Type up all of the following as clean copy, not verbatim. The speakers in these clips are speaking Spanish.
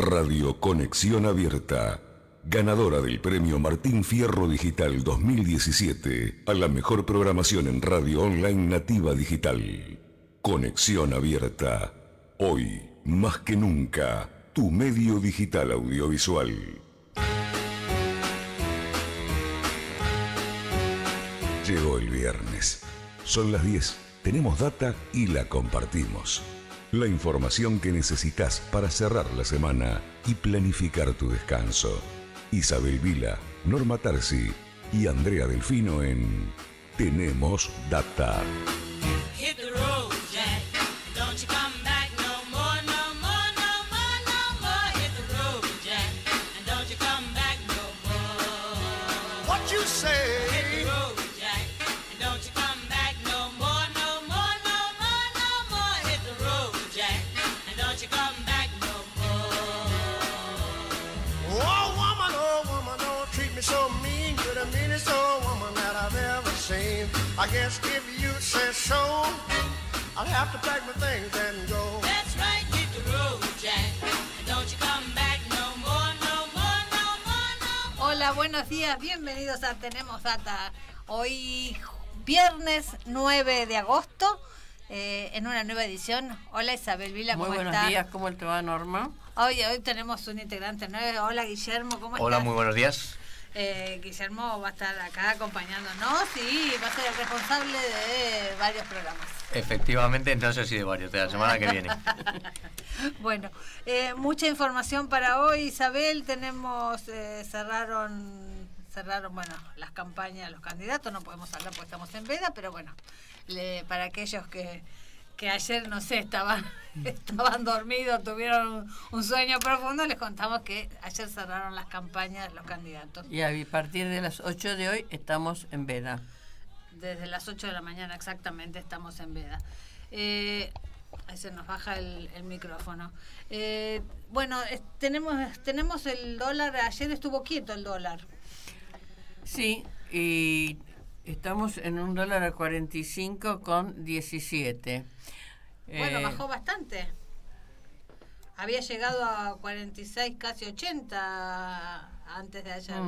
Radio Conexión Abierta, ganadora del Premio Martín Fierro Digital 2017 a la mejor programación en radio online nativa digital. Conexión Abierta, hoy más que nunca, tu medio digital audiovisual. Llegó el viernes. Son las 10. Tenemos data y la compartimos. La información que necesitas para cerrar la semana y planificar tu descanso. Isabel Vila, Norma Tarsi y Andrea Delfino en Tenemos Data. Hit the road, Jack. Don't you come back no more, no more, no more, no more. Hit the road, Jack. And don't you come back no more. What you say? Hit the road, Jack. And don't you come back no more, no more, no more, no more. Hit the road, Jack. And don't you come back no more. Oh woman, don't treat me so mean. You're the meanest old woman that I've ever seen. I guess if you say so, I'll have to pack my things and go. That's right, hit the road, Jack. And don't you come back no more, no more, no more, no more. Hola, buenos días, bienvenidos a Tenemos Data. Hoy viernes 9 de agosto, en una nueva edición. Hola Isabel Vila, ¿cómo estás? Muy buenos días, ¿cómo te va, Norma? Hoy tenemos un integrante nuevo. Hola Guillermo, ¿cómo estás? Hola, muy buenos días. Guillermo va a estar acá acompañándonos y va a ser el responsable de varios programas. Efectivamente, no sé si de varios, de la semana que viene. Bueno, mucha información para hoy, Isabel. Tenemos, cerraron, bueno, las campañas, los candidatos, no podemos hablar porque estamos en veda, pero bueno, para aquellos que ayer, no sé, estaban dormidos, tuvieron un sueño profundo, les contamos que ayer cerraron las campañas los candidatos. Y a partir de las 8 de hoy estamos en veda. Desde las 8 de la mañana exactamente estamos en veda. Ahí se nos baja el micrófono. Bueno, tenemos el dólar, ayer estuvo quieto el dólar. Sí, y estamos en un dólar a 45,17. Bueno, bajó bastante. Había llegado a 46, casi 80 antes de ayer.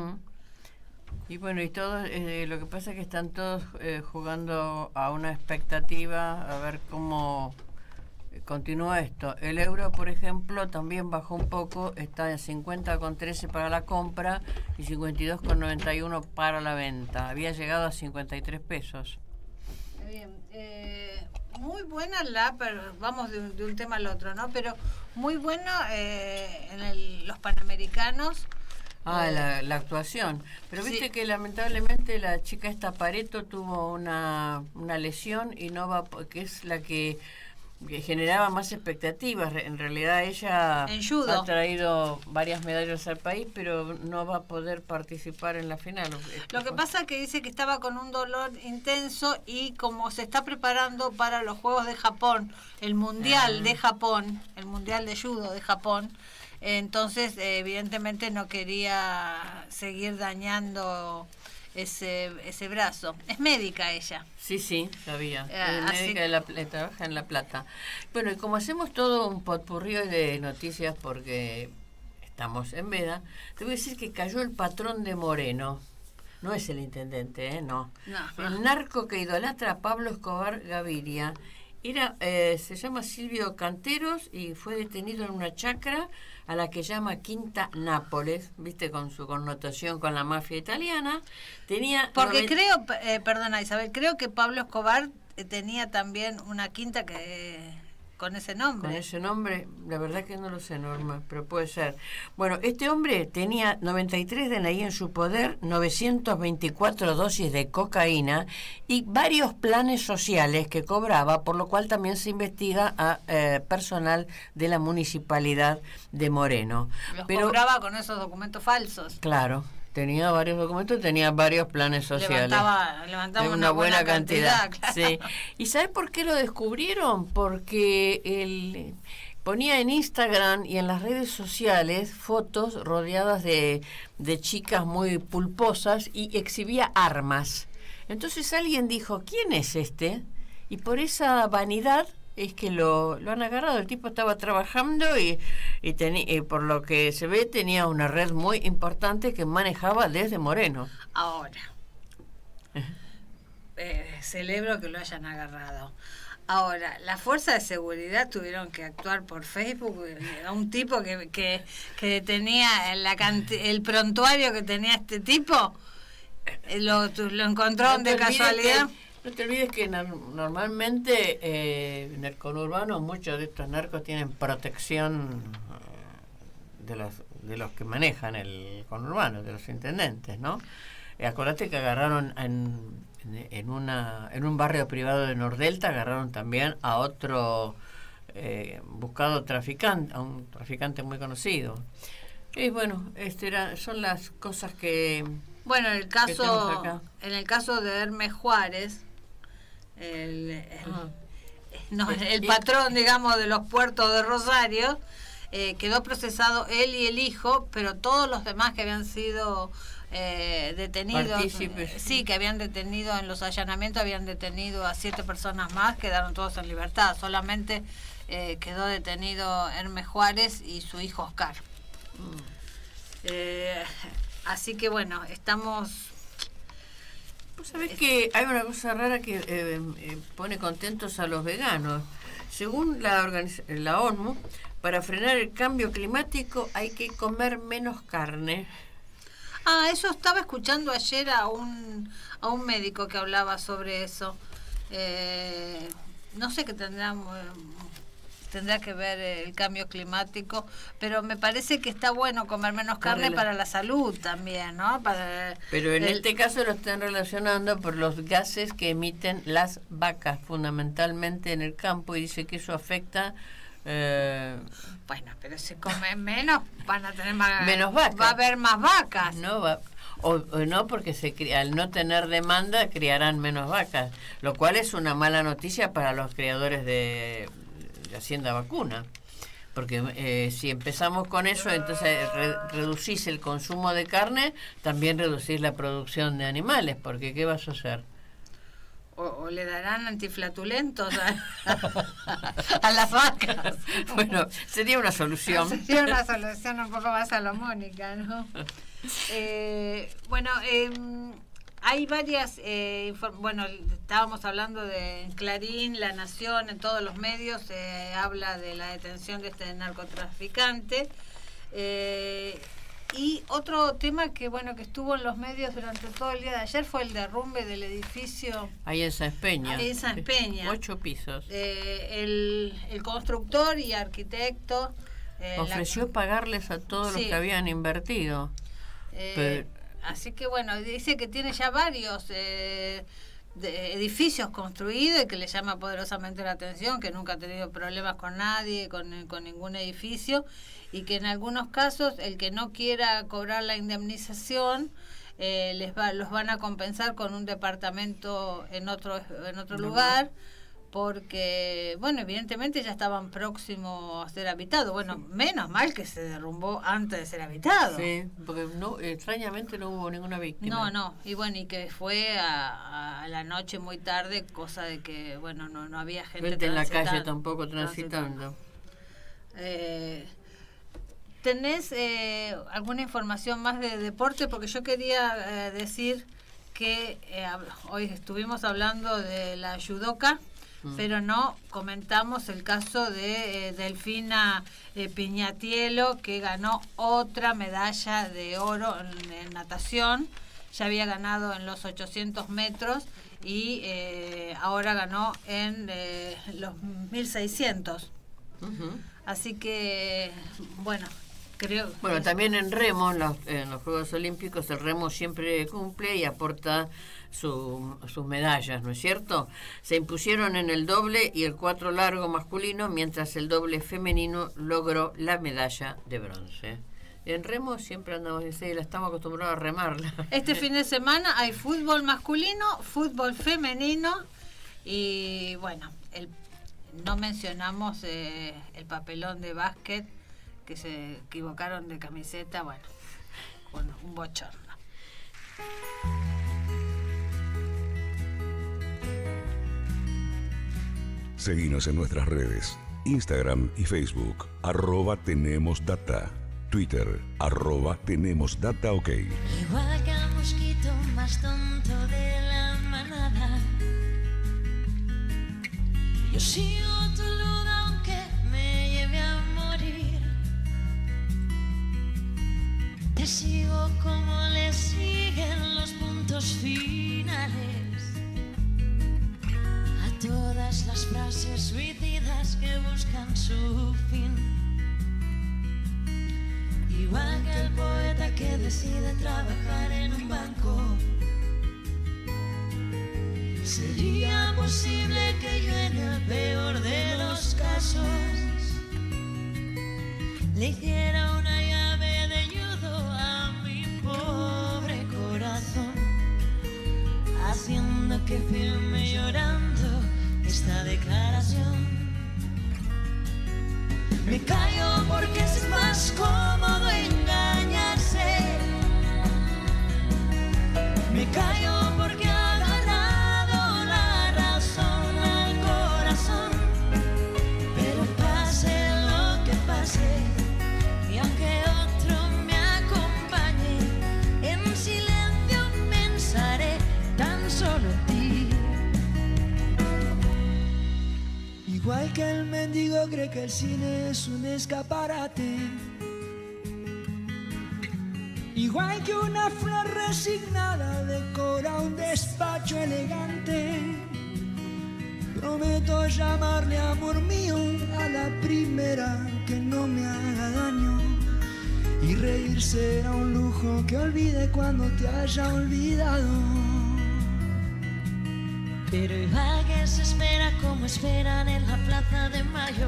Y bueno, y todo, lo que pasa es que están todos jugando a una expectativa, a ver cómo continúa esto. El euro, por ejemplo, también bajó un poco, está en 50,13 para la compra y 52,91 para la venta. Había llegado a 53 pesos. Bien, muy buena pero vamos de un tema al otro, ¿no? Pero muy bueno los Panamericanos. La actuación. Pero viste sí, que lamentablemente la chica esta Pareto tuvo una lesión y no va, que es la que generaba más expectativas. En realidad ella ha traído varias medallas al país, pero no va a poder participar en la final. Lo que pasa es que dice que estaba con un dolor intenso y como se está preparando para los Juegos de Japón, el Mundial de Japón, el Mundial de Judo de Japón, entonces evidentemente no quería seguir dañando ese brazo. Es médica ella. Sí, sabía. Es médica, trabaja en La Plata. Bueno, y como hacemos todo un potpurrí de noticias porque estamos en veda, te voy a decir que cayó el patrón de Moreno. No es el intendente, no. El narco que idolatra a Pablo Escobar Gaviria. Se llama Silvio Canteros y fue detenido en una chacra a la que llama Quinta Nápoles, viste, con su connotación con la mafia italiana. Porque creo, perdona Isabel, creo que Pablo Escobar tenía también una quinta con ese nombre. Con ese nombre, la verdad que no lo sé, Norma, pero puede ser. Bueno, este hombre tenía 93 DNI en su poder, 924 dosis de cocaína y varios planes sociales que cobraba, por lo cual también se investiga a personal de la municipalidad de Moreno. Cobraba con esos documentos falsos. Claro. Tenía varios documentos, tenía varios planes sociales. Levantaba una buena cantidad. Claro. Sí. ¿Y sabes por qué lo descubrieron? Porque él ponía en Instagram y en las redes sociales fotos rodeadas de chicas muy pulposas y exhibía armas. Entonces alguien dijo, ¿quién es este? Y por esa vanidad Es que lo han agarrado, el tipo estaba trabajando y por lo que se ve tenía una red muy importante que manejaba desde Moreno. Ahora, celebro que lo hayan agarrado. Ahora, las fuerzas de seguridad tuvieron que actuar por Facebook a un tipo que tenía el prontuario que tenía este tipo, lo encontraron de casualidad. No te olvides que normalmente en el conurbano muchos de estos narcos tienen protección de los que manejan el conurbano, de los intendentes, ¿no? Acordate que agarraron en un barrio privado de Nordelta, agarraron también a otro buscado traficante, a un traficante muy conocido. Y bueno, son las cosas que... Bueno, en el caso de Hermes Juárez, el patrón, digamos, de los puertos de Rosario, quedó procesado él y el hijo, pero todos los demás que habían sido detenidos, sí, que habían detenido en los allanamientos, habían detenido a 7 personas más, quedaron todos en libertad. Solamente quedó detenido Hermes Juárez y su hijo Oscar. Así que bueno, estamos... Vos sabés que hay una cosa rara que pone contentos a los veganos. Según la ONU, para frenar el cambio climático hay que comer menos carne. Eso estaba escuchando ayer a un médico que hablaba sobre eso. No sé qué tendrá que ver el cambio climático, pero me parece que está bueno comer menos carne para la salud también, ¿no? Pero en este caso lo están relacionando por los gases que emiten las vacas, fundamentalmente en el campo, y dice que eso afecta... Bueno, pero si comen menos, van a tener menos vacas. Va a haber más vacas. O no, porque al no tener demanda criarán menos vacas, lo cual es una mala noticia para los criadores de Hacienda Vacuna, porque si empezamos con eso, entonces reducís el consumo de carne, también reducís la producción de animales, porque ¿qué vas a hacer? O le darán antiflatulentos a las vacas. Bueno, sería una solución. Sería una solución un poco más salomónica, ¿no? Bueno, hay varias, bueno, estábamos hablando de Clarín, La Nación, en todos los medios se habla de la detención de este narcotraficante. Y otro tema que bueno que estuvo en los medios durante todo el día de ayer fue el derrumbe del edificio ahí en Sáenz Peña. Ahí en Sáenz Peña. 8 pisos. El constructor y arquitecto ofreció pagarles a todos los que habían invertido. Así que bueno, dice que tiene ya varios edificios construidos y que le llama poderosamente la atención, que nunca ha tenido problemas con nadie, con ningún edificio, y que en algunos casos el que no quiera cobrar la indemnización los van a compensar con un departamento en otro lugar, porque bueno, evidentemente ya estaban próximos a ser habitados. Bueno, menos mal que se derrumbó antes de ser habitado. Sí, porque extrañamente no hubo ninguna víctima. No, y bueno, y que fue a la noche muy tarde, cosa de que bueno, no había gente en la calle tampoco transitando. ¿Tenés alguna información más de deporte? Porque yo quería decir que hoy estuvimos hablando de la judoka, pero no comentamos el caso de Delfina Piñatielo, que ganó otra medalla de oro en natación. Ya había ganado en los 800 metros y ahora ganó en los 1600. Así que, bueno, creo... Bueno, también en remo, en los Juegos Olímpicos, el remo siempre cumple y aporta sus medallas, ¿no es cierto? Se impusieron en el doble y el 4 largo masculino, mientras el doble femenino logró la medalla de bronce. En remo siempre andamos, estamos acostumbrados a remarla. Este fin de semana hay fútbol masculino, fútbol femenino y bueno, no mencionamos el papelón de básquet, que se equivocaron de camiseta, bueno, un bochorno. Seguinos en nuestras redes, Instagram y Facebook, @tenemosdata, Twitter, @tenemosdataok. Igual que el mosquito más tonto de la manada, yo sigo tu luz aunque me lleve a morir. Te sigo como le siguen los puntos finales a todas las frases suicidas que buscan su fin. Igual que el poeta que decide trabajar en un banco, sería posible que yo en el peor de los casos le hiciera una llave de judo a mi pobre corazón, haciendo que firme llorando esta declaración. Me callo porque es más cómodo engañarse. Me callo porque ha ganado la razón al corazón. Pero pase lo que pase, y aunque otro me acompañe, en silencio pensaré tan solo en ti. Igual que el mendigo cree que el cine es un escaparate, igual que una flor resignada decora un despacho elegante, prometo llamarle amor mío a la primera que no me haga daño, y reír será un lujo que olvide cuando te haya olvidado. Pero igual que se espera como esperan en la Plaza de Mayo,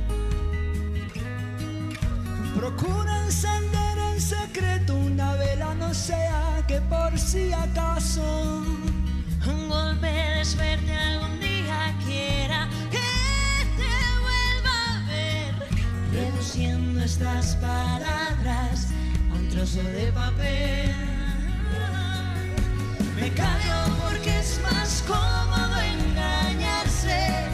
procura encender en secreto una vela, no sea que por si acaso un golpe de suerte algún día quiera que te vuelva a ver, reduciendo estas palabras a un trozo de papel. Me callo porque es más cómodo engañarse.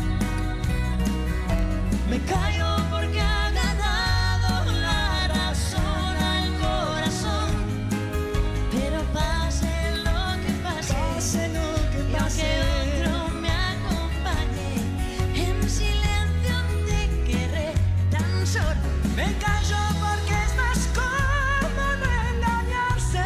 Me callo porque ha ganado la razón al corazón. Pero pase lo que pase, pase lo que y pase, aunque otro me acompañe, en silencio te querré tan solo. me callo porque es más cómodo engañarse.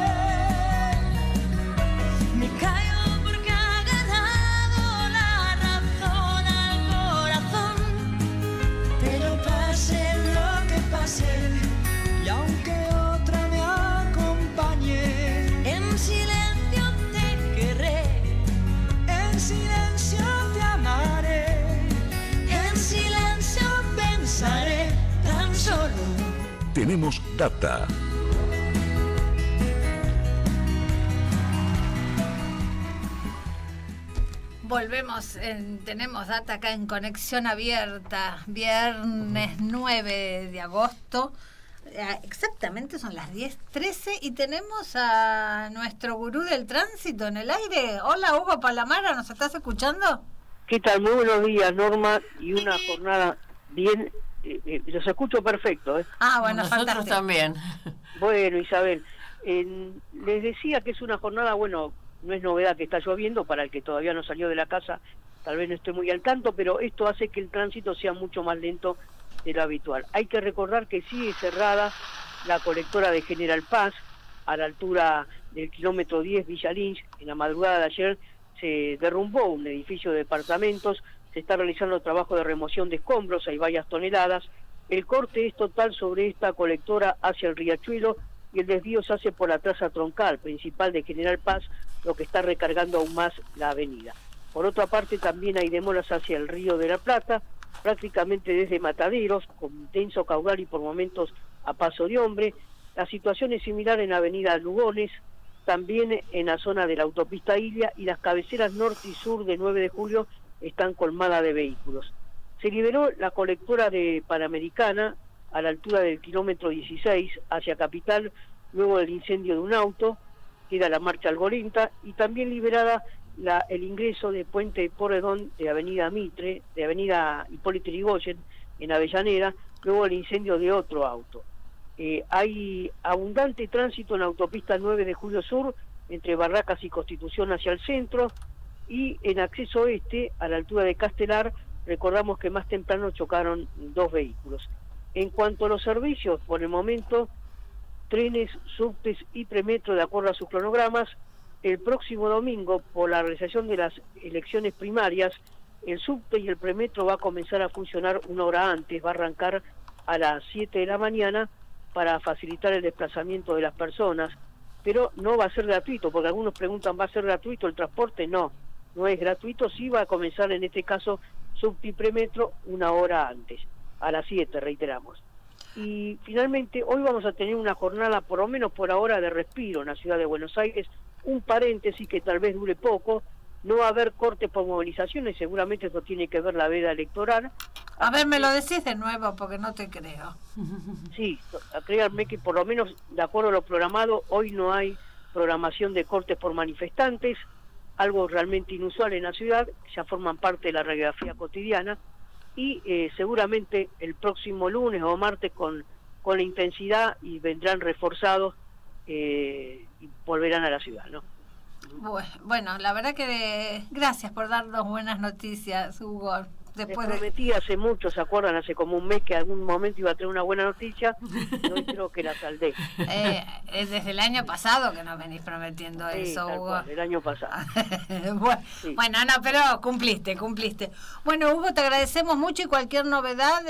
Me callo porque ha ganado la razón al corazón. Pero pase lo que pase, y aunque otra me acompañe, En silencio te querré, en silencio te amaré, en silencio pensaré tan solo. Tenemos Data. Volvemos, tenemos Data acá en Conexión Abierta, viernes 9 de agosto. Exactamente son las 10:13 y tenemos a nuestro gurú del tránsito en el aire. Hola, Hugo Palamara, ¿nos estás escuchando? ¿Qué tal? Muy buenos días, Norma, y una jornada bien, los escucho perfecto, ¿eh? Ah, bueno, Nosotros fantástico. también. Bueno, Isabel, les decía que es una jornada, bueno, no es novedad que está lloviendo, para el que todavía no salió de la casa, tal vez no esté muy al tanto, pero esto hace que el tránsito sea mucho más lento de lo habitual. Hay que recordar que sigue cerrada la colectora de General Paz, a la altura del kilómetro 10 Villa Lynch. En la madrugada de ayer se derrumbó un edificio de departamentos, se está realizando trabajo de remoción de escombros, hay varias toneladas. El corte es total sobre esta colectora hacia el Riachuelo, y el desvío se hace por la traza troncal principal de General Paz, lo que está recargando aún más la avenida. Por otra parte, también hay demoras hacia el Río de la Plata, prácticamente desde Mataderos, con intenso caudal y por momentos a paso de hombre. La situación es similar en la avenida Lugones, también en la zona de la autopista Ilia, y las cabeceras norte y sur de 9 de julio están colmadas de vehículos. Se liberó la colectora de Panamericana a la altura del kilómetro 16 hacia Capital, luego del incendio de un auto, queda la marcha Algolenta, y también liberada el ingreso de Puente de Porredón de Avenida Mitre, de Avenida Hipólito Yrigoyen, en Avellaneda, luego el incendio de otro auto. Hay abundante tránsito en la autopista 9 de Julio Sur, entre Barracas y Constitución hacia el centro, y en acceso este, a la altura de Castelar, recordamos que más temprano chocaron 2 vehículos. En cuanto a los servicios, por el momento, trenes, subtes y premetro, de acuerdo a sus cronogramas, el próximo domingo, por la realización de las elecciones primarias, el subte y el premetro va a comenzar a funcionar 1 hora antes, va a arrancar a las 7 de la mañana para facilitar el desplazamiento de las personas, pero no va a ser gratuito, porque algunos preguntan, ¿va a ser gratuito el transporte? No, no es gratuito, sí va a comenzar en este caso subte y premetro 1 hora antes, a las 7, reiteramos. Y finalmente, hoy vamos a tener una jornada, por lo menos por ahora, de respiro en la ciudad de Buenos Aires, un paréntesis que tal vez dure poco, no va a haber cortes por movilizaciones, seguramente esto tiene que ver la veda electoral. A ver, me lo decís de nuevo porque no te creo. Sí, créanme que por lo menos de acuerdo a lo programado, hoy no hay programación de cortes por manifestantes, algo realmente inusual en la ciudad, ya forman parte de la radiografía cotidiana, y seguramente el próximo lunes o martes con la intensidad y vendrán reforzados y volverán a la ciudad, ¿no? Bueno, la verdad que gracias por darnos buenas noticias, Hugo. Después les prometí hace mucho, ¿se acuerdan? Hace como un mes que algún momento iba a tener una buena noticia, y hoy creo que la saldé. Desde el año pasado que nos venís prometiendo eso, Hugo. Cual, el año pasado. Bueno, no, pero cumpliste. Bueno, Hugo, te agradecemos mucho y cualquier novedad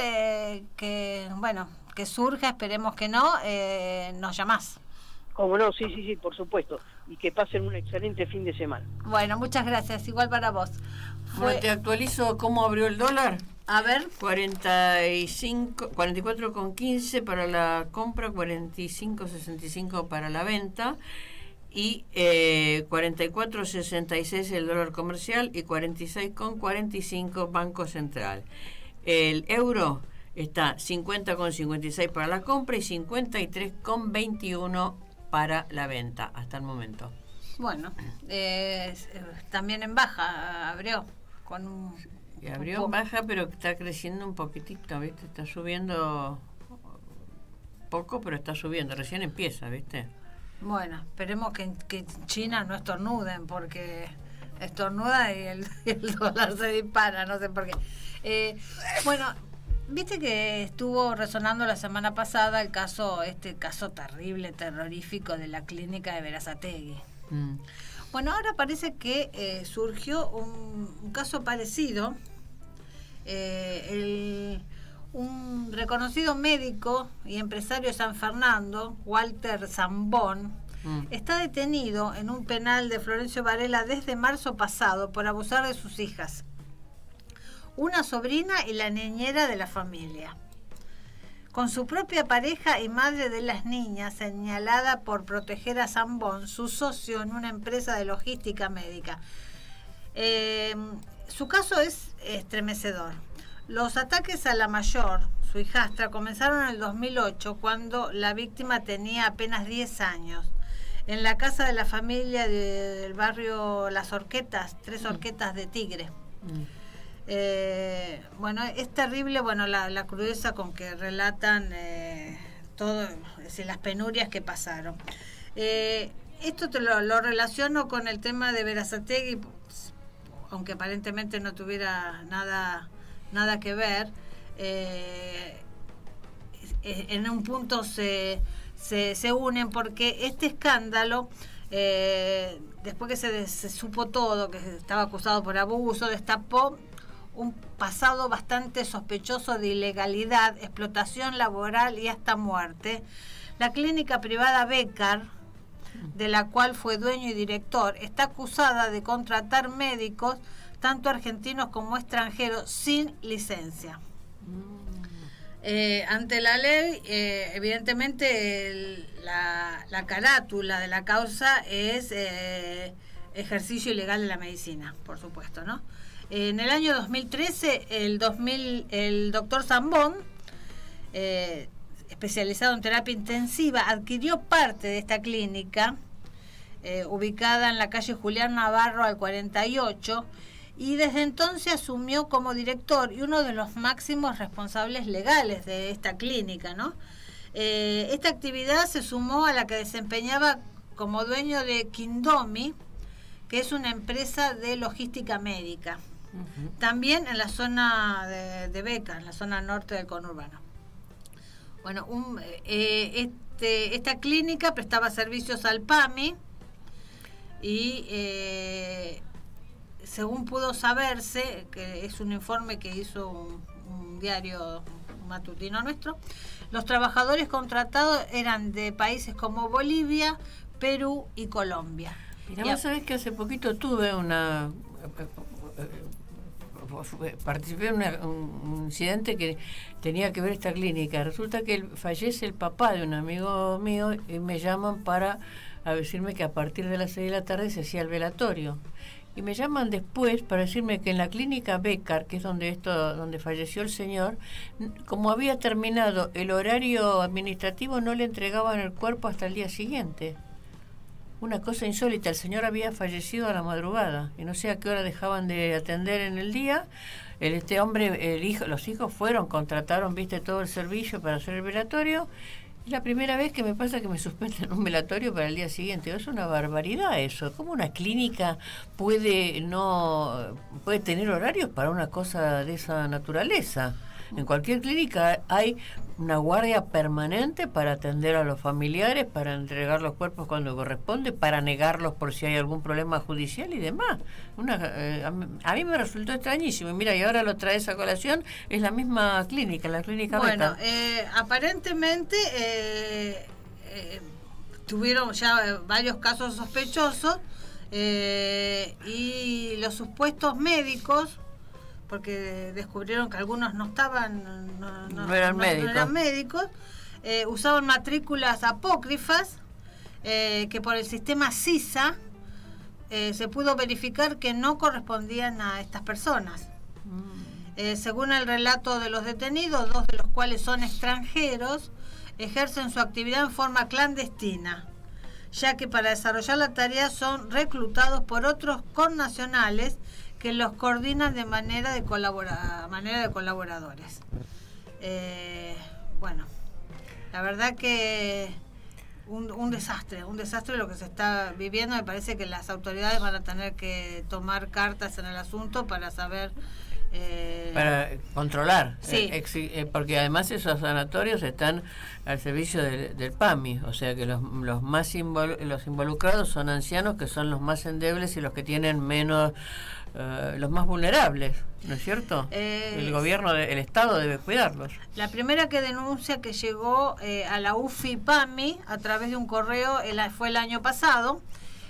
que surja, esperemos que no, nos llamás. Como no, sí, por supuesto. Y que pasen un excelente fin de semana. Bueno, muchas gracias, igual para vos. Bueno, te actualizo cómo abrió el dólar. A ver. 44,15 para la compra, 45,65 para la venta y 44,66 el dólar comercial y 46,45 Banco Central. El euro está 50,56 para la compra y 53,21 para la venta hasta el momento. Bueno, también en baja abrió con abrió en baja, pero está creciendo un poquitito, ¿viste? Está subiendo poco, pero está subiendo, recién empieza, ¿viste? Bueno, esperemos que China no estornuden, porque estornuda y el dólar se dispara, no sé por qué. Bueno, viste que estuvo resonando la semana pasada este caso terrible, terrorífico de la clínica de Berazategui. Bueno, ahora parece que surgió un caso parecido. Un reconocido médico y empresario de San Fernando, Walter Zambón, está detenido en un penal de Florencio Varela desde marzo pasado por abusar de sus hijas, una sobrina y la niñera de la familia, con su propia pareja y madre de las niñas, señalada por proteger a Zambón, su socio en una empresa de logística médica. Su caso es estremecedor. Los ataques a la mayor, su hijastra, comenzaron en el 2008, cuando la víctima tenía apenas 10 años. En la casa de la familia del barrio Las Horquetas, 3 Horquetas de Tigre. Bueno, es terrible, bueno, la crudeza con que relatan todo, las penurias que pasaron. Esto te lo relaciono con el tema de Berazategui, aunque aparentemente no tuviera nada que ver. En un punto se unen, porque este escándalo, después que se supo todo, que estaba acusado por abuso, destapó un pasado bastante sospechoso de ilegalidad, explotación laboral y hasta muerte. La clínica privada Becar, de la cual fue dueño y director, está acusada de contratar médicos, tanto argentinos como extranjeros, sin licencia. Ante la ley, evidentemente, la carátula de la causa es ejercicio ilegal de la medicina, por supuesto, ¿no? En el año 2013, el doctor Zambón, especializado en terapia intensiva, adquirió parte de esta clínica ubicada en la calle Julián Navarro al 48, y desde entonces asumió como director y uno de los máximos responsables legales de esta clínica, ¿no? Esta actividad se sumó a la que desempeñaba como dueño de Quindomi, que es una empresa de logística médica, también en la zona de Becar, en la zona norte del conurbano. Bueno, esta clínica prestaba servicios al PAMI y según pudo saberse, que es un informe que hizo un diario matutino nuestro, los trabajadores contratados eran de países como Bolivia, Perú y Colombia. Mira, vos sabés que hace poquito tuve participé en un incidente que tenía que ver esta clínica. Resulta que fallece el papá de un amigo mío y me llaman para decirme que a partir de las 6 de la tarde se hacía el velatorio. Y me llaman después para decirme que en la clínica Becar, que es donde falleció el señor, como había terminado el horario administrativo, no le entregaban el cuerpo hasta el día siguiente. Una cosa insólita, el señor había fallecido a la madrugada y no sé a qué hora dejaban de atender en el día. Los hijos contrataron, todo el servicio para hacer el velatorio. Es la primera vez que me pasa que me suspenden un velatorio para el día siguiente. Es una barbaridad eso. ¿Cómo una clínica puede tener horarios para una cosa de esa naturaleza? En cualquier clínica hay una guardia permanente para atender a los familiares, para entregar los cuerpos cuando corresponde, para negarlos por si hay algún problema judicial y demás. A mí me resultó extrañísimo. Y mira, y ahora lo traes a colación, es la misma clínica, la clínica Becar. Aparentemente tuvieron ya varios casos sospechosos y los supuestos médicos, porque descubrieron que algunos no eran médicos, usaban matrículas apócrifas que por el sistema CISA se pudo verificar que no correspondían a estas personas. Según el relato de los detenidos, 2 de los cuales son extranjeros, ejercen su actividad en forma clandestina, ya que para desarrollar la tarea son reclutados por otros connacionales que los coordinan de manera de colaboradores. Bueno, la verdad que un desastre lo que se está viviendo. Me parece que las autoridades van a tener que tomar cartas en el asunto para saber... para controlar, sí. Porque además esos sanatorios están al servicio del PAMI, o sea que los involucrados son ancianos, que son los más endebles y los que tienen menos, los más vulnerables, ¿no es cierto? El gobierno, el Estado debe cuidarlos. La primera que denuncia que llegó a la UFI-PAMI a través de un correo fue el año pasado.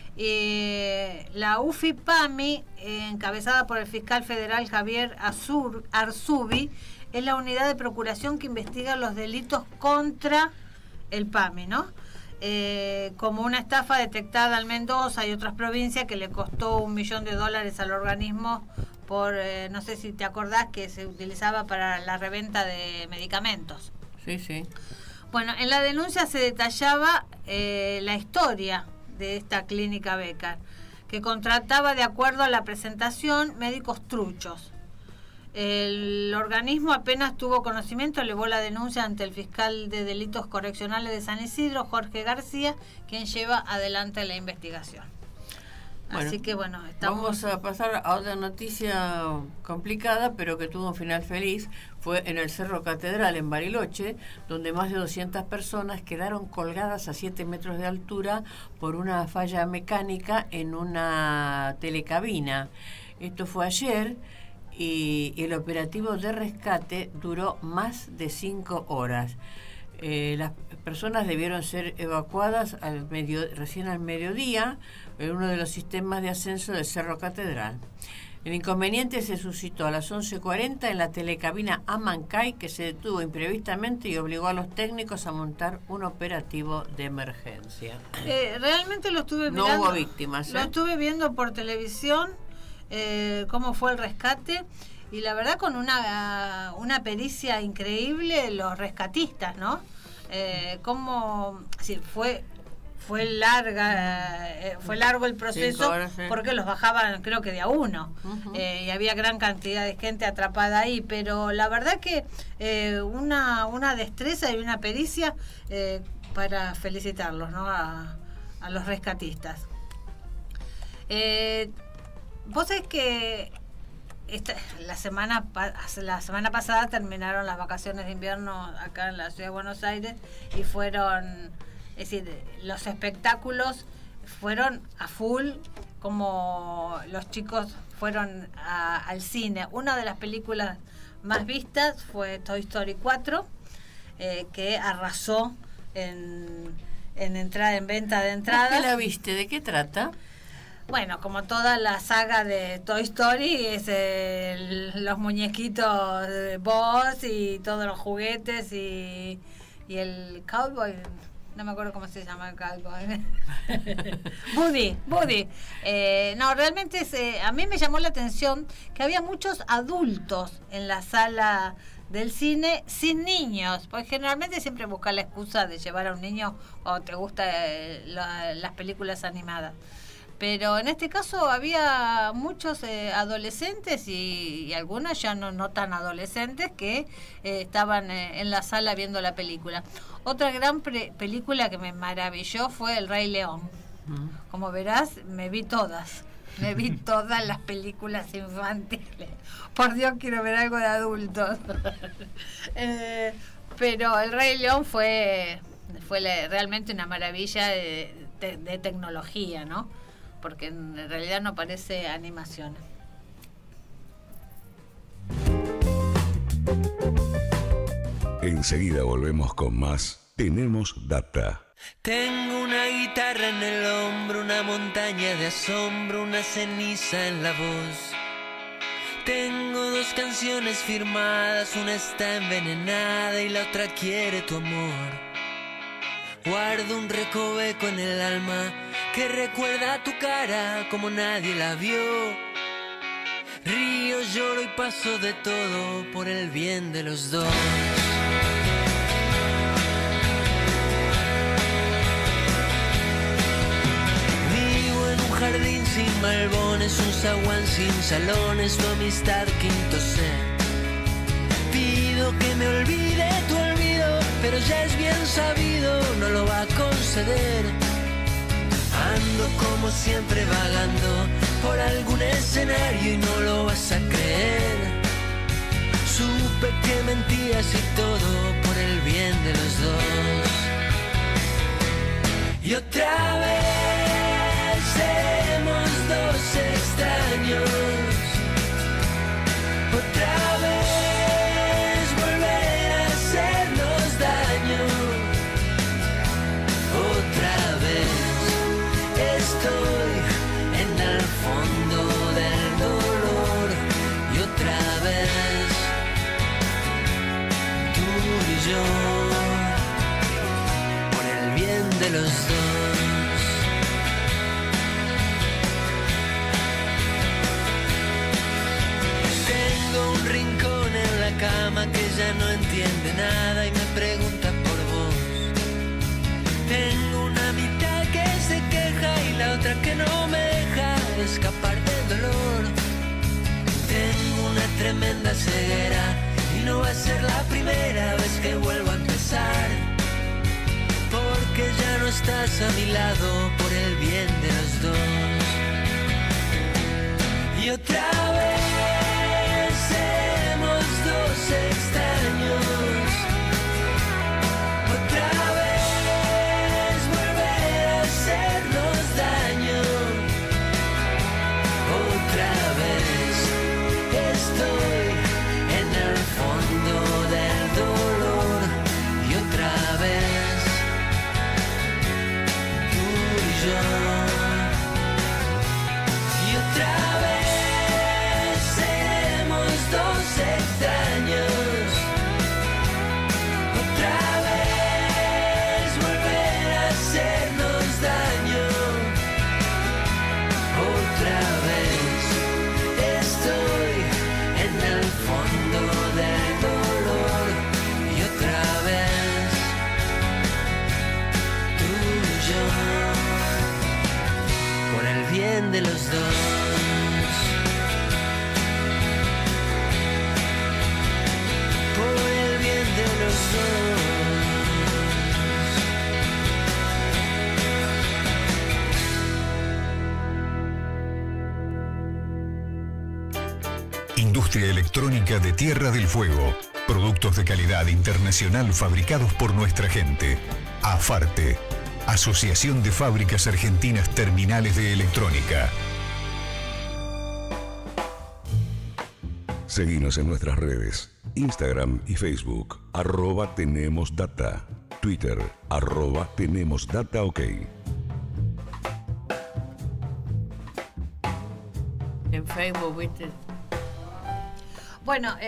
La UFI-PAMI, encabezada por el fiscal federal Javier Arzubi, es la unidad de procuración que investiga los delitos contra el PAMI, ¿no? Como una estafa detectada en Mendoza y otras provincias que le costó $1 millón al organismo por, no sé si te acordás, que se utilizaba para la reventa de medicamentos. Sí, sí. Bueno, en la denuncia se detallaba la historia de esta clínica Becar, que contrataba, de acuerdo a la presentación, médicos truchos. El organismo apenas tuvo conocimiento, elevó la denuncia ante el fiscal de delitos correccionales de San Isidro, Jorge García, quien lleva adelante la investigación. Bueno, así que bueno, vamos a pasar a otra noticia complicada, pero que tuvo un final feliz. Fue en el Cerro Catedral, en Bariloche, donde más de 200 personas quedaron colgadas a 7 metros de altura por una falla mecánica en una telecabina. Esto fue ayer y el operativo de rescate duró más de 5 horas. Las personas debieron ser evacuadas recién al mediodía en uno de los sistemas de ascenso del Cerro Catedral. El inconveniente se suscitó a las 11:40 en la telecabina Amancay, que se detuvo imprevistamente y obligó a los técnicos a montar un operativo de emergencia. Realmente lo estuve mirando. No hubo víctimas. Lo estuve viendo por televisión, cómo fue el rescate. Y la verdad, con una pericia increíble, los rescatistas, ¿no? Fue fue largo el proceso, 5 horas, sí. porque los bajaban creo que de a uno. Y había gran cantidad de gente atrapada ahí, pero la verdad que una destreza y una pericia para felicitarlos, ¿no? a los rescatistas. Vos sabés que la semana pasada terminaron las vacaciones de invierno acá en la ciudad de Buenos Aires y fueron, es decir, los espectáculos fueron a full, como los chicos fueron al cine. Una de las películas más vistas fue Toy Story 4, que arrasó en venta de entradas. ¿Qué la viste? ¿De qué trata? Bueno, como toda la saga de Toy Story, es los muñequitos de Buzz y todos los juguetes y el cowboy, no me acuerdo cómo se llama el cowboy. Woody. No, realmente a mí me llamó la atención que había muchos adultos en la sala del cine sin niños, porque generalmente siempre busca la excusa de llevar a un niño cuando te gustan las películas animadas. Pero en este caso había muchos adolescentes y algunos ya no tan adolescentes que estaban en la sala viendo la película. Otra gran película que me maravilló fue El Rey León. Como verás, me vi todas las películas infantiles. Por Dios, quiero ver algo de adultos. Pero El Rey León fue realmente una maravilla de tecnología, ¿no? Porque en realidad no parece animación. Enseguida volvemos con más Tenemos Data. Tengo una guitarra en el hombro, una montaña de asombro, una ceniza en la voz. Tengo 2 canciones firmadas, una está envenenada y la otra quiere tu amor. Guardo un recoveco en el alma que recuerda tu cara como nadie la vio. Río, lloro y paso de todo por el bien de los dos. Vivo en un jardín sin malbones, un zaguán sin salones, tu amistad quinto C. Pido que me olvide tu olvido, pero ya es bien sabido, no lo va a conceder. Ando como siempre vagando por algún escenario y no lo vas a creer. Supe que mentías y todo por el bien de los dos. Y otra vez seremos 2 extraños. Otra vez volver a hacernos daño. Otra vez estoy en el fondo del dolor y otra vez tú y yo por el bien de los dos. Tengo un rincón en la cama que ya no entiende nada y me pregunta por vos. Tengo una mitad que se queja y la otra que no me deja escapar del dolor. Tengo una tremenda ceguera y no va a ser la primera vez que vuelvo a empezar, porque ya no estás a mi lado por el bien de los dos. Y otra vez seremos 2 extraños. Otra vez volver a hacernos daño. Otra vez estoy en el fondo del dolor y otra vez tú y yo. Y otra vez dos. Por el bien de los dos. Industria electrónica de Tierra del Fuego. Productos de calidad internacional fabricados por nuestra gente. AFARTE. Asociación de Fábricas Argentinas Terminales de Electrónica. Seguinos en nuestras redes. Instagram y Facebook. @tenemosdata. Twitter. @tenemosdataok. En Facebook, ¿viste? Bueno,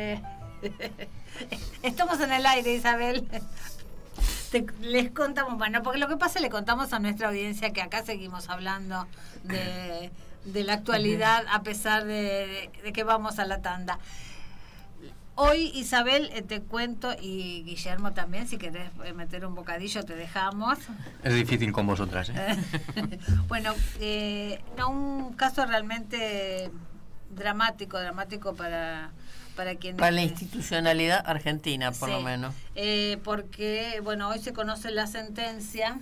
estamos en el aire, Isabel. Les contamos, bueno, porque lo que pasa es que le contamos a nuestra audiencia que acá seguimos hablando de la actualidad a pesar de que vamos a la tanda. Hoy, Isabel, te cuento, y Guillermo también, si querés meter un bocadillo te dejamos. Es difícil con vosotras, ¿eh? Bueno, no, un caso realmente dramático para quienes... Para la institucionalidad argentina, por sí, lo menos. Porque, bueno, hoy se conoce la sentencia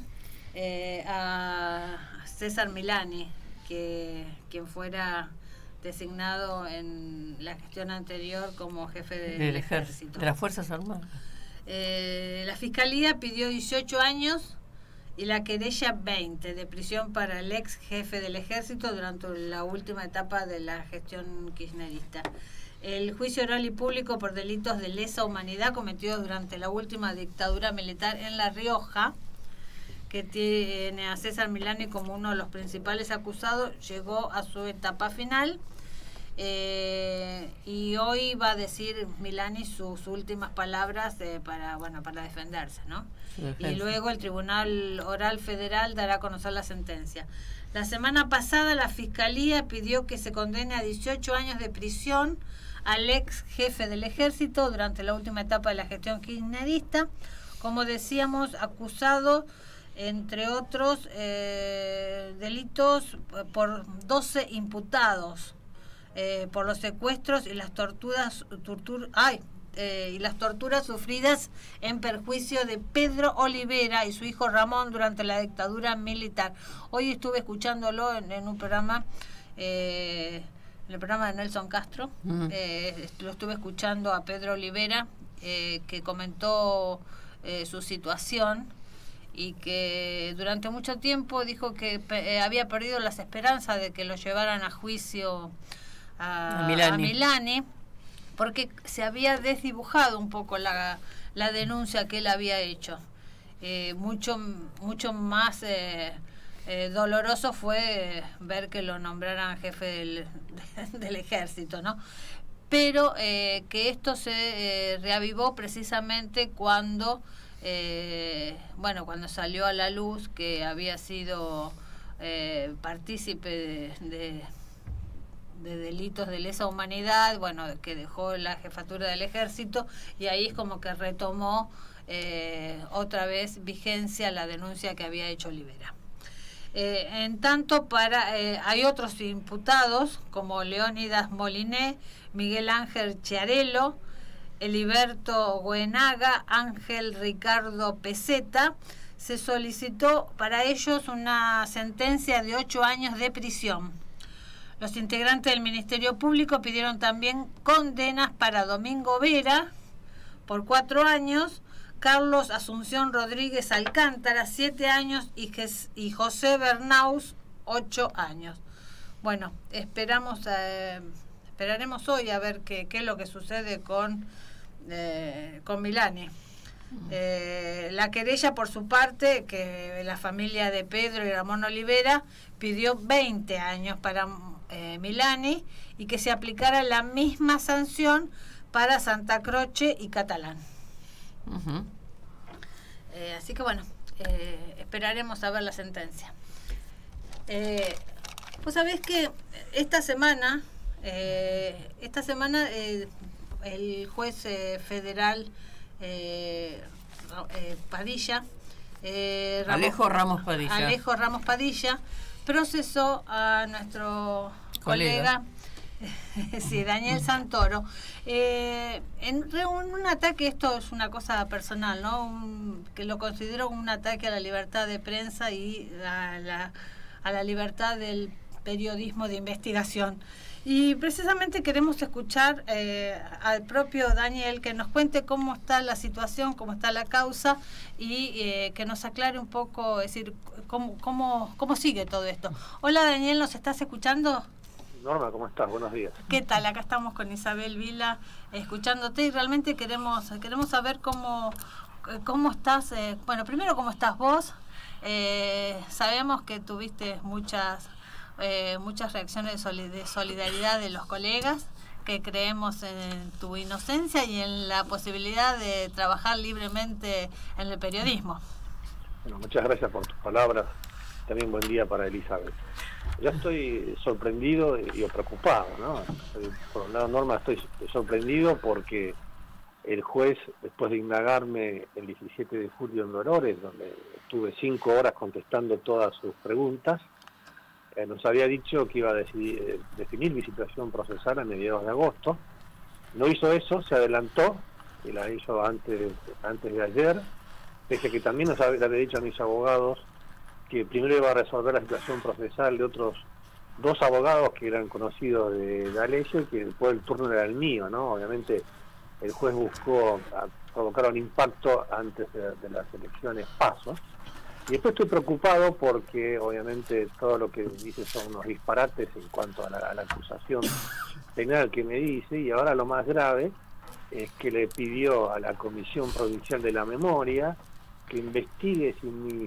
a César Milani, quien fuera designado en la gestión anterior como jefe del ejército. De las Fuerzas Armadas. La Fiscalía pidió 18 años y la querella 20 de prisión para el ex jefe del ejército durante la última etapa de la gestión kirchnerista. El juicio oral y público por delitos de lesa humanidad cometidos durante la última dictadura militar en La Rioja, que tiene a César Milani como uno de los principales acusados, llegó a su etapa final. Y hoy va a decir Milani sus últimas palabras para defenderse, ¿no? Y luego el Tribunal Oral Federal dará a conocer la sentencia. La semana pasada la Fiscalía pidió que se condene a 18 años de prisión al ex jefe del ejército durante la última etapa de la gestión kirchnerista, como decíamos, acusado entre otros delitos por 12 imputados por los secuestros y las torturas sufridas en perjuicio de Pedro Olivera y su hijo Ramón durante la dictadura militar. Hoy estuve escuchándolo en un programa, en el programa de Nelson Castro. Lo estuve escuchando a Pedro Olivera, que comentó su situación y que durante mucho tiempo dijo que había perdido las esperanzas de que lo llevaran a juicio a Milani, porque se había desdibujado un poco la denuncia que él había hecho. Mucho más doloroso fue ver que lo nombraran jefe del ejército, ¿no? Pero que esto se reavivó precisamente cuando salió a la luz que había sido partícipe de delitos de lesa humanidad, que dejó la jefatura del ejército, y ahí es como que retomó otra vez vigencia la denuncia que había hecho Olivera. En tanto, hay otros imputados como Leónidas Moliné, Miguel Ángel Chiarello, Eliberto Goenaga, Ángel Ricardo Peseta. Se solicitó para ellos una sentencia de 8 años de prisión. Los integrantes del Ministerio Público pidieron también condenas para Domingo Vera por 4 años, Carlos Asunción Rodríguez Alcántara 7 años y José Bernaus 8 años. Bueno, esperaremos hoy a ver qué es lo que sucede con Milani. La querella, por su parte, que la familia de Pedro y Ramón Olivera pidió 20 años para Milani y que se aplicara la misma sanción para Santa Croce y Catalán. Así que esperaremos a ver la sentencia. Pues sabés que esta semana el juez federal Padilla, Alejo Ramos Padilla procesó a nuestro colega sí, Daniel Santoro, en un ataque, esto es una cosa personal, ¿no? Que lo considero un ataque a la libertad de prensa y a la libertad del periodismo de investigación. Y precisamente queremos escuchar al propio Daniel que nos cuente cómo está la situación, cómo está la causa y que nos aclare un poco, es decir, cómo sigue todo esto. Hola Daniel, ¿nos estás escuchando? Norma, ¿cómo estás? Buenos días. ¿Qué tal? Acá estamos con Isabel Vila escuchándote y realmente queremos saber cómo estás. Bueno, primero, ¿cómo estás vos? Sabemos que tuviste muchas reacciones de solidaridad de los colegas, que creemos en tu inocencia y en la posibilidad de trabajar libremente en el periodismo. Bueno, muchas gracias por tus palabras. También buen día para Elizabeth. Ya estoy sorprendido y preocupado, ¿no? Por un lado, Norma, estoy sorprendido porque el juez, después de indagarme el 17 de julio en Dolores, donde estuve 5 horas contestando todas sus preguntas, nos había dicho que iba a definir mi situación procesal a mediados de agosto. No hizo eso, se adelantó, y la hizo antes de ayer, pese que también le había dicho a mis abogados que primero iba a resolver la situación procesal de otros 2 abogados que eran conocidos de D'Alessio y que después el turno era el mío, ¿no? Obviamente el juez buscó provocar un impacto antes de las elecciones PASO. Y después estoy preocupado porque obviamente todo lo que dice son unos disparates en cuanto a la acusación penal que me dice, y ahora lo más grave es que le pidió a la Comisión Provincial de la Memoria que investigue si mis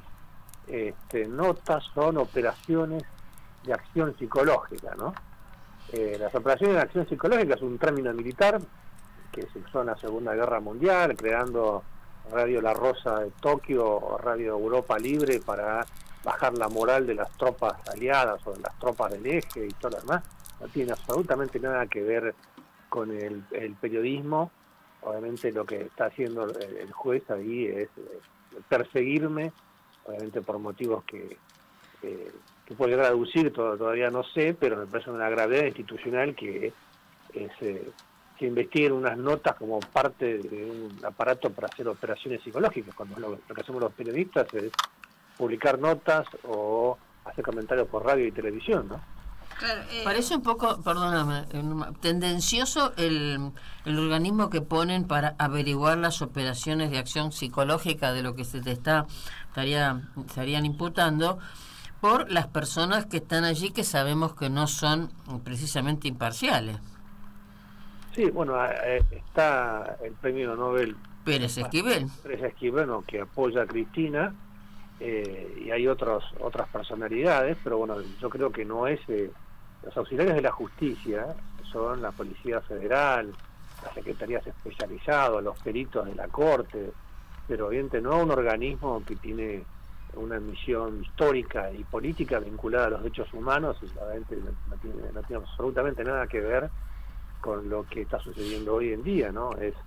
notas son operaciones de acción psicológica, ¿no? Las operaciones de acción psicológica es un término militar que se usó en la Segunda Guerra Mundial, creando Radio La Rosa de Tokio o Radio Europa Libre para bajar la moral de las tropas aliadas o de las tropas del eje y todo lo demás. No tiene absolutamente nada que ver con el periodismo. Obviamente lo que está haciendo el juez ahí es perseguirme, obviamente por motivos que puedo llegar a deducir, todavía no sé, pero me parece una gravedad institucional que se investiguen unas notas como parte de un aparato para hacer operaciones psicológicas, cuando lo que hacemos los periodistas es publicar notas o hacer comentarios por radio y televisión, ¿no? Claro, parece un poco, perdóname, tendencioso el organismo que ponen para averiguar las operaciones de acción psicológica de lo que se te estarían imputando por las personas que están allí, que sabemos que no son precisamente imparciales. Sí, bueno, está el premio Nobel Pérez Esquivel, que apoya a Cristina, y hay otras personalidades, pero bueno, yo creo que no es los auxiliares de la justicia, son la Policía Federal, las secretarías especializadas, los peritos de la Corte, pero obviamente no un organismo que tiene una misión histórica y política vinculada a los derechos humanos, y obviamente no tiene absolutamente nada que ver con lo que está sucediendo hoy en día, ¿no? Es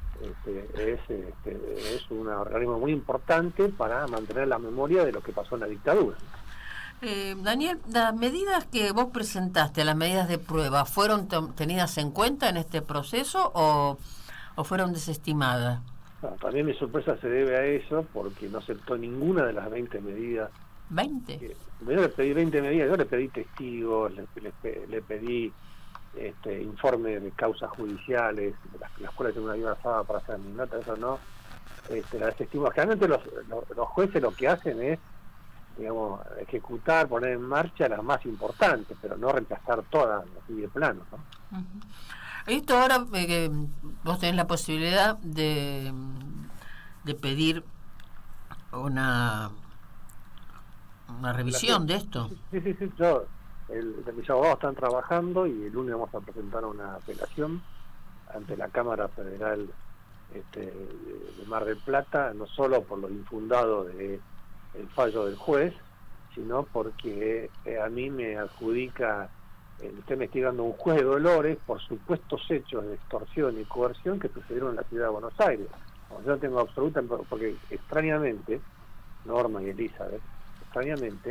un organismo muy importante para mantener la memoria de lo que pasó en la dictadura. Daniel, ¿las medidas que vos presentaste, las medidas de prueba, fueron tenidas en cuenta en este proceso o fueron desestimadas? No, también mi sorpresa se debe a eso, porque no aceptó ninguna de las 20 medidas. ¿20? Yo le pedí 20 medidas, yo le pedí testigos, le pedí informe de causas judiciales, de las cuales tengo una ayuda basada para hacer mis notas, eso no. La desestimó. Generalmente los jueces lo que hacen es, digamos, ejecutar, poner en marcha las más importantes, pero no rechazar todas, así de plano, ¿no? Uh-huh. Esto ahora vos tenés la posibilidad de pedir una revisión de esto. Sí, yo, mis abogados están trabajando y el lunes vamos a presentar una apelación ante la Cámara Federal de Mar del Plata, no solo por lo infundado del fallo del juez, sino porque a mí me adjudica, está investigando un juez de Dolores por supuestos hechos de extorsión y coerción que sucedieron en la ciudad de Buenos Aires. Yo no tengo absoluta, porque extrañamente, Norma y Elizabeth, extrañamente,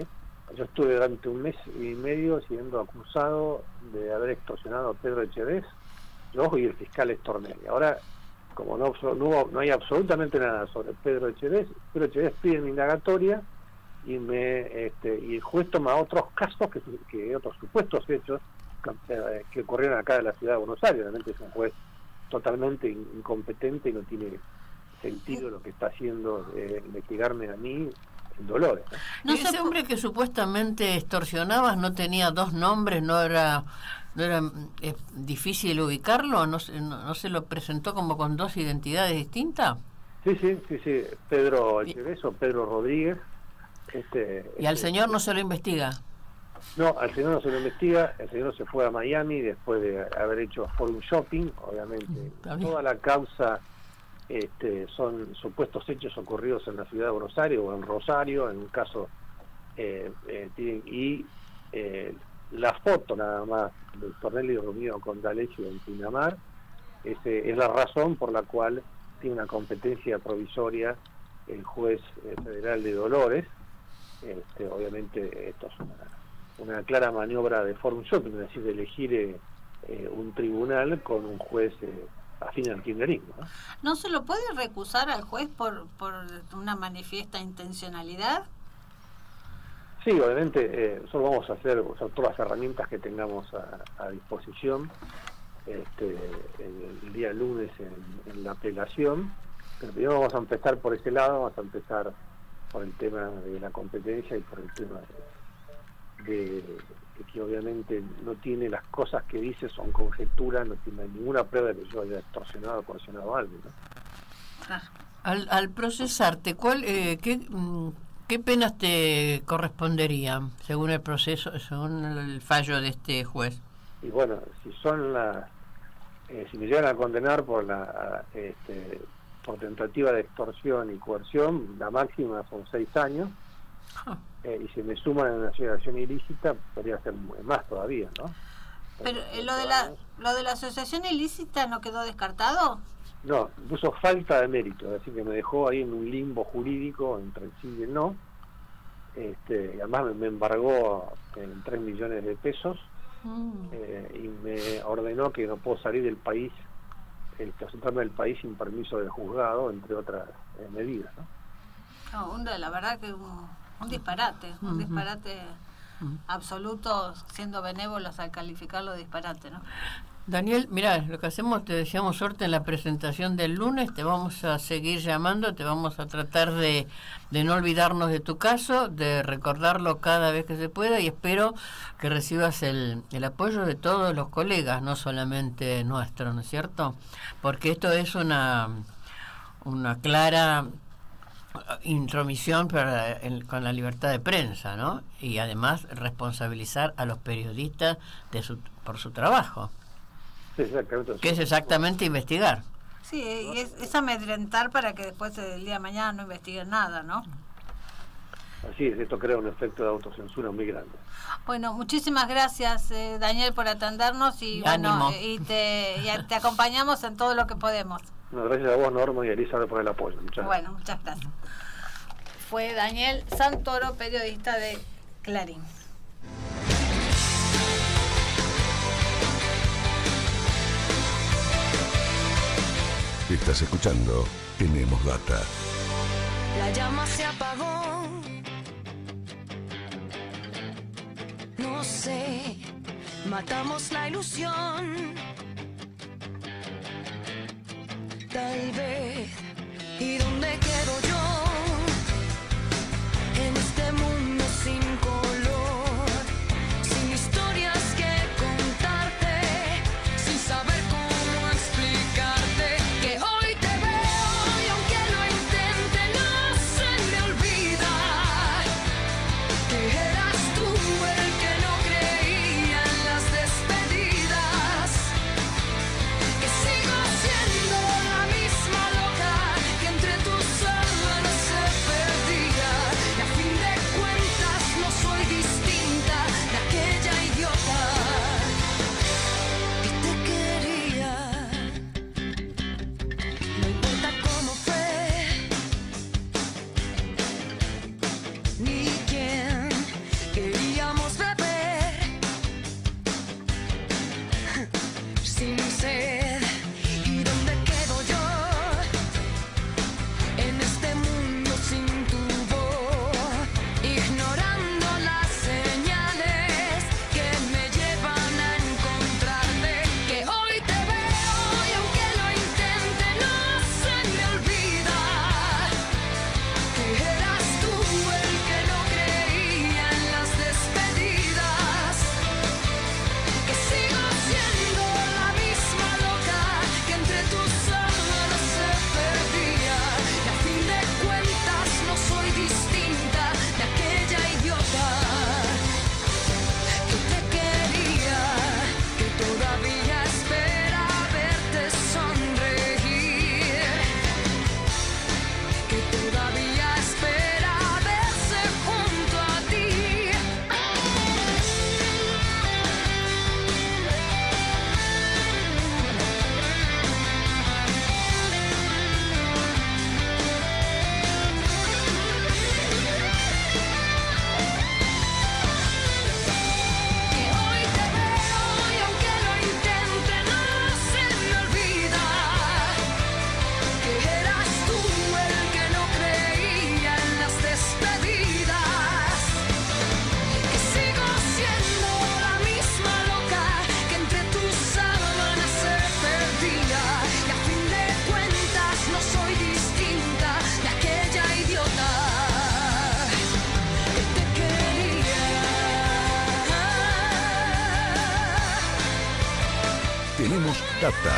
yo estuve durante 1 mes y medio siendo acusado de haber extorsionado a Pedro Echevés, yo y el fiscal Stornelli. Ahora, como no hay absolutamente nada sobre Pedro Echevés pide mi indagatoria y y el juez toma otros casos, que otros supuestos hechos que ocurrieron acá en la ciudad de Buenos Aires. Realmente es un juez totalmente incompetente y no tiene sentido lo que está haciendo, investigarme a mí en Dolores, ¿no? ¿Y ese hombre que supuestamente extorsionabas no tenía 2 nombres? ¿No era difícil ubicarlo? ¿No se lo presentó como con 2 identidades distintas? Sí, Pedro Echevés o Pedro Rodríguez. ¿Y al señor no se lo investiga? No, al señor no se lo investiga. El señor se fue a Miami después de haber hecho Forum Shopping, obviamente. Toda la causa son supuestos hechos ocurridos en la ciudad de Buenos Aires o en Rosario, en un caso la foto nada más de Stornelli reunido con D'Alessio en Pinamar es la razón por la cual tiene una competencia provisoria el juez federal de Dolores. Obviamente esto es una clara maniobra de Forum Shopping, es decir, de elegir un tribunal con un juez afín al kirchnerismo, ¿no? ¿No se lo puede recusar al juez por una manifiesta intencionalidad? Sí, obviamente nosotros vamos a usar todas las herramientas que tengamos a disposición el día lunes en la apelación, pero primero vamos a empezar por ese lado, vamos a empezar por el tema de la competencia y por el tema de que obviamente no tiene las cosas que dice, son conjeturas, no tiene ninguna prueba de que yo haya extorsionado o coercionado a alguien, ¿no? Al procesarte, ¿qué penas te corresponderían según el proceso, según el fallo de este juez? Y bueno, si me llegan a condenar por por tentativa de extorsión y coerción, la máxima son 6 años. Y si me suman en una asociación ilícita, podría ser más todavía, ¿no? Pero lo de la asociación ilícita no quedó descartado. No, puso falta de mérito, así que me dejó ahí en un limbo jurídico entre el sí y el no. Y además me embargó en 3 millones de pesos y me ordenó que no puedo salir del país, ausentarme del país sin permiso del juzgado, entre otras medidas, ¿no? No, la verdad que un disparate, un disparate absoluto, siendo benévolos al calificarlo de disparate, ¿no? Daniel, mirá, lo que hacemos, te deseamos suerte en la presentación del lunes, te vamos a seguir llamando, te vamos a tratar de no olvidarnos de tu caso, de recordarlo cada vez que se pueda, y espero que recibas el apoyo de todos los colegas, no solamente nuestro, ¿no es cierto? Porque esto es una clara intromisión con la libertad de prensa, ¿no? Y además responsabilizar a los periodistas por su trabajo. Sí, exactamente. Que es exactamente investigar. Sí, y es amedrentar para que después el día de mañana no investiguen nada, ¿no? Así es, esto crea un efecto de autocensura muy grande. Bueno, muchísimas gracias, Daniel, por atendernos y bueno, y te acompañamos en todo lo que podemos. No, gracias a vos, Norma, y a Elizabeth por el apoyo. Muchas gracias. Muchas gracias. Fue Daniel Santoro, periodista de Clarín. Estás escuchando Tenemos Data. La llama se apagó. No sé, matamos la ilusión. Tal vez, ¿y dónde quedo yo? En este mundo sin color, sin historias que contarte, sin saber cómo explicarte que hoy te veo y aunque lo intente no se me olvida que eras tú el que no creía en las despedidas, que sigo siendo la misma loca que entre tus ojos Data.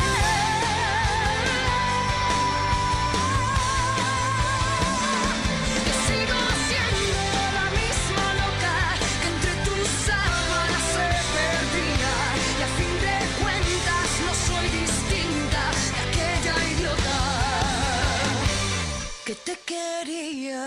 Sigo siendo la misma loca que entre tus sábanas se perdía, y a fin de cuentas no soy distinta de aquella idiota que te quería.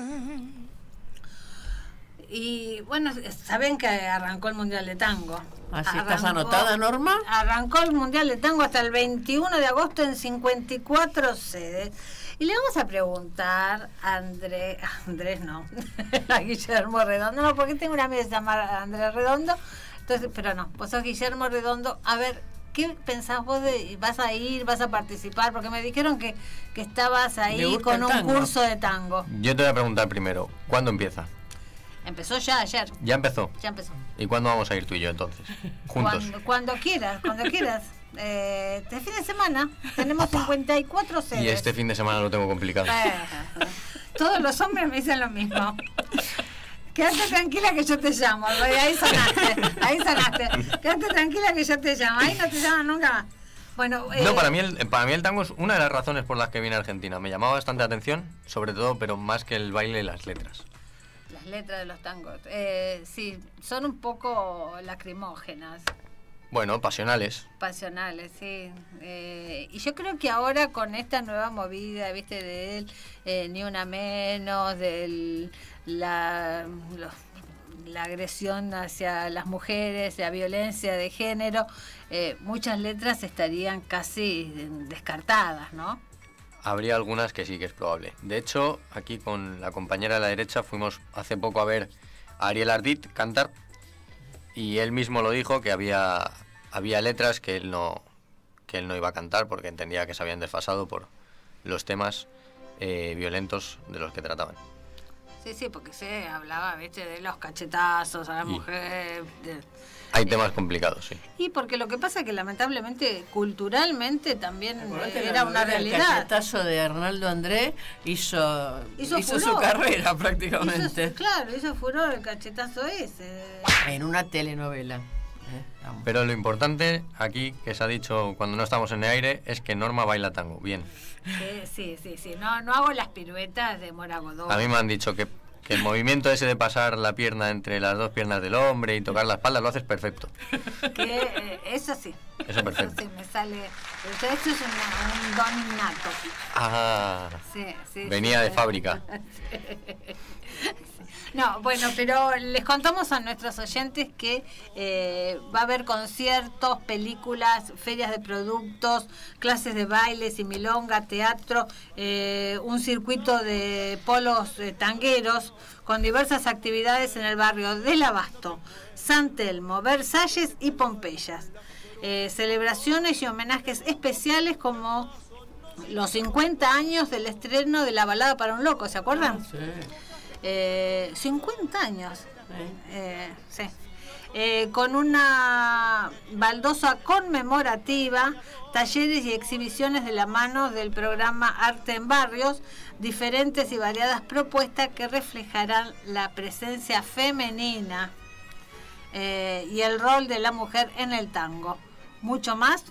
Y bueno, saben que arrancó el Mundial de Tango. ¿Así estás anotada, Norma? Arrancó el Mundial de Tango hasta el 21 de agosto en 54 sedes. Y le vamos a preguntar a Andrés no, a Guillermo Redondo, no, porque tengo una amiga que se llama Andrés Redondo, entonces, pero no, vos sos Guillermo Redondo, a ver, ¿qué pensás vos de, vas a ir, vas a participar? Porque me dijeron que estabas ahí con un curso de tango. Yo te voy a preguntar primero, ¿cuándo empieza? Empezó ya ayer. ¿Ya empezó? Ya empezó. ¿Y cuándo vamos a ir tú y yo entonces? Juntos. Cuando quieras, cuando quieras. Este fin de semana tenemos 54 sedes. Y este fin de semana lo tengo complicado. Todos los hombres me dicen lo mismo. Quédate tranquila que yo te llamo. Ahí sonaste. Quédate tranquila que yo te llamo. Ahí no te llaman nunca más. Bueno, no, para mí el tango es una de las razones por las que vine a Argentina. Me llamaba bastante la atención, sobre todo, pero más que el baile, las letras. Las letras de los tangos. Sí, son un poco lacrimógenas. Bueno, pasionales. Pasionales, sí. Y yo creo que ahora con esta nueva movida, viste, de él, Ni Una Menos, de la agresión hacia las mujeres, la violencia de género, muchas letras estarían casi descartadas, ¿no? Habría algunas que sí que es probable. De hecho, aquí con la compañera de la derecha fuimos hace poco a ver a Ariel Ardit cantar y él mismo lo dijo que había letras que él no iba a cantar porque entendía que se habían desfasado por los temas violentos de los que trataban. Sí, porque se hablaba, ¿viste? De los cachetazos a la mujer. Hay temas complicados, sí. Y porque lo que pasa es que lamentablemente, culturalmente también era una realidad. El cachetazo de Arnaldo André hizo su carrera prácticamente. Hizo furor el cachetazo ese. En una telenovela. Pero lo importante aquí, que se ha dicho cuando no estamos en el aire, es que Norma baila tango, bien. Sí. No hago las piruetas de Mora Godó. A mí me han dicho que el movimiento ese de pasar la pierna entre las dos piernas del hombre y tocar la espalda lo haces perfecto. Eso sí. Eso perfecto. Eso sí, me sale. Eso es un don innato. Ah, sí, venía de fábrica. No, bueno, pero les contamos a nuestros oyentes que va a haber conciertos, películas, ferias de productos, clases de bailes y milonga, teatro, un circuito de polos tangueros con diversas actividades en el barrio del Abasto, San Telmo, Versalles y Pompeyas. Celebraciones y homenajes especiales como los 50 años del estreno de La Balada para un Loco, ¿se acuerdan? Sí. 50 años. Sí. Con una baldosa conmemorativa, talleres y exhibiciones de la mano del programa Arte en Barrios, diferentes y variadas propuestas que reflejarán la presencia femenina y el rol de la mujer en el tango. Mucho más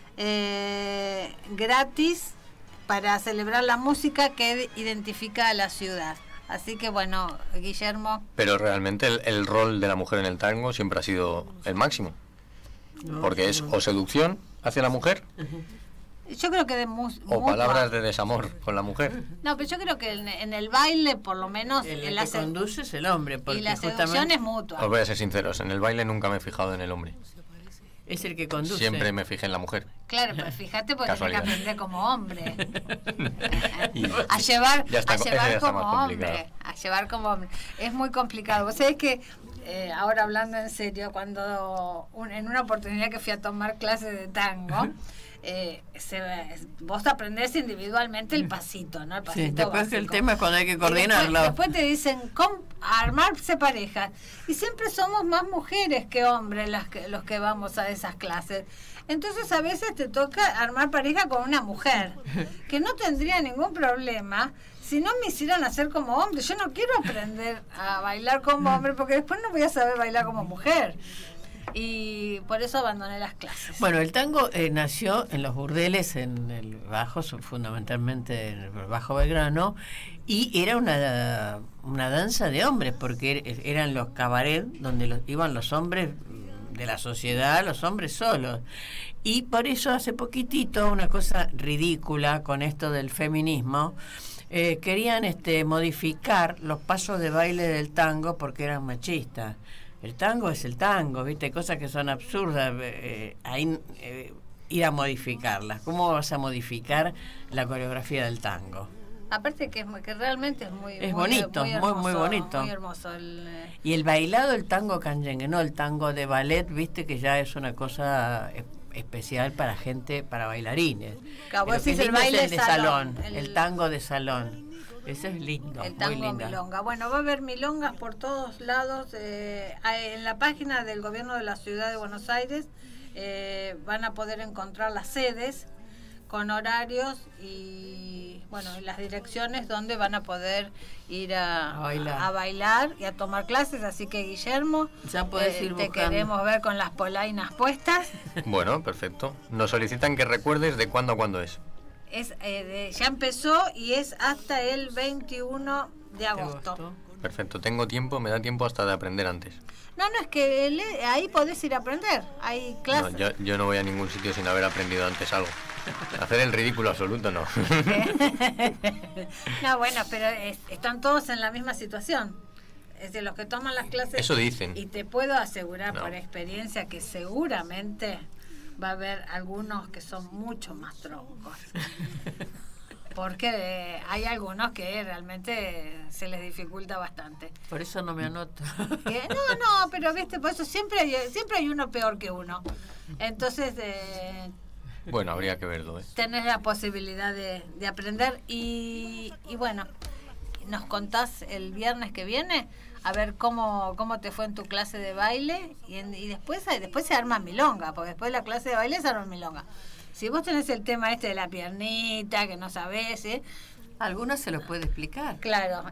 gratis para celebrar la música que identifica a la ciudad. Así que bueno, Guillermo. Pero realmente el rol de la mujer en el tango siempre ha sido el máximo. Porque es o seducción hacia la mujer. Yo creo que o palabras de desamor con la mujer. No, pero yo creo que en el baile, por lo menos. El que conduce es el hombre. Porque y la seducción es mutua. Os voy a ser sinceros, en el baile nunca me he fijado en el hombre. Es el que conduce. Siempre me fijé en la mujer. Claro, pero fíjate, porque tienes que aprender como hombre. a llevar como hombre. Es muy complicado. Vos sabés que, ahora hablando en serio, cuando en una oportunidad que fui a tomar clases de tango, vos aprendés individualmente el pasito, ¿no? El pasito sí, después básico. El tema es cuando hay que coordinarlo. Después te dicen armarse parejas. Y siempre somos más mujeres que hombres los que vamos a esas clases. Entonces a veces te toca armar pareja con una mujer, que no tendría ningún problema si no me hicieran hacer como hombre. Yo no quiero aprender a bailar como hombre porque después no voy a saber bailar como mujer. y por eso abandoné las clases. Bueno, el tango nació en los burdeles, en el Bajo, fundamentalmente en el Bajo Belgrano, y era una danza de hombres, porque eran los cabaret donde iban los hombres de la sociedad, los hombres solos. Y por eso hace poquitito, una cosa ridícula con esto del feminismo, querían modificar los pasos de baile del tango porque eran machistas. El tango es el tango, ¿viste? Cosas que son absurdas, ir a modificarlas. ¿Cómo vas a modificar la coreografía del tango? Aparte que realmente es muy bonito, muy hermoso, muy bonito. Muy hermoso. Y el bailado, el tango canyengue, no el tango de ballet, ¿viste? Que ya es una cosa especial para gente, para bailarines. Claro, vos decís el baile de salón, el tango de salón. Ese es lindo, el tango muy lindo. milonga. Bueno, va a haber milongas por todos lados. En la página del gobierno de la ciudad de Buenos Aires van a poder encontrar las sedes con horarios y bueno, y las direcciones donde van a poder ir a bailar y a tomar clases. Así que, Guillermo, ya puedes ir te buscando. Queremos ver con las polainas puestas. Bueno, perfecto. Nos solicitan que recuerdes de cuándo a cuándo es. Ya empezó y es hasta el 21 de agosto. Perfecto, tengo tiempo, me da tiempo hasta de aprender antes. No, es que ahí podés ir a aprender, hay clases. No, yo no voy a ningún sitio sin haber aprendido antes algo. Hacer el ridículo absoluto no. No, bueno, pero están todos en la misma situación. Es de los que toman las clases. Eso dicen. Y te puedo asegurar por experiencia que seguramente va a haber algunos que son mucho más troncos. Porque hay algunos que realmente se les dificulta bastante. Por eso no me anoto. No, pero viste, por eso siempre hay uno peor que uno. Entonces, bueno, habría que verlo. Tenés la posibilidad de aprender y bueno, nos contás el viernes que viene a ver cómo te fue en tu clase de baile y después se arma milonga, porque después de la clase de baile se arma milonga. Si vos tenés el tema de la piernita, que no sabés, algunos se los puede explicar. Claro,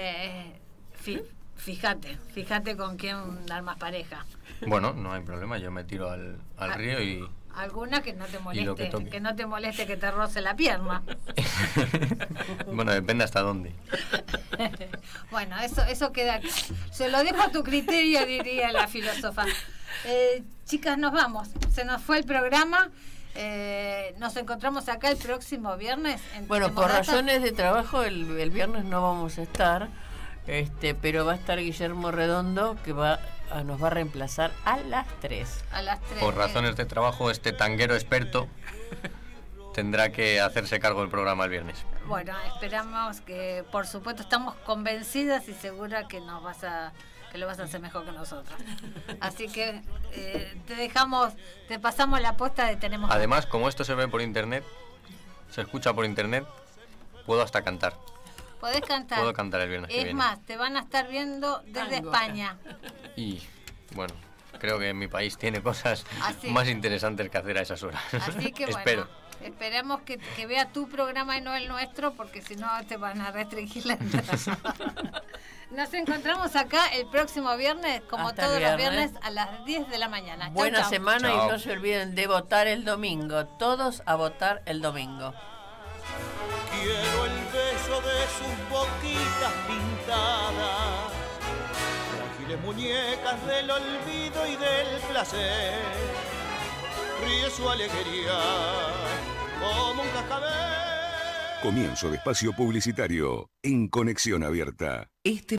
fíjate con quién armas pareja. Bueno, no hay problema, yo me tiro al río y... Alguna que no te moleste, que no te moleste que te roce la pierna. Bueno, depende hasta dónde. Bueno, eso queda... Se lo dejo a tu criterio, diría la filósofa. Chicas, nos vamos. Se nos fue el programa. Nos encontramos acá el próximo viernes. Bueno, por razones de trabajo el viernes no vamos a estar, pero va a estar Guillermo Redondo, que nos va a reemplazar a las 3. Por razones de trabajo, este tanguero experto tendrá que hacerse cargo del programa el viernes. Bueno, esperamos que, por supuesto, estamos convencidas y seguras que lo vas a hacer mejor que nosotros. Así que te pasamos la posta de tenemos. Además, como esto se ve por internet, se escucha por internet, puedo hasta cantar. Podés cantar. Puedo cantar el viernes que viene. Es más, te van a estar viendo desde España. Y bueno, creo que mi país tiene cosas más interesantes que hacer a esas horas. Así que espero. Bueno, esperamos que vea tu programa y no el nuestro, porque si no te van a restringir la entrada. Nos encontramos acá el próximo viernes, como hasta todos los viernes, a las 10 de la mañana. Buena chau. semana. Chau. Y no se olviden de votar el domingo. Todos a votar el domingo. Quiero el beso de sus boquitas pintadas, frágiles muñecas del olvido y del placer. Ríe su alegría como un cascabel. Comienzo de espacio publicitario en Conexión Abierta.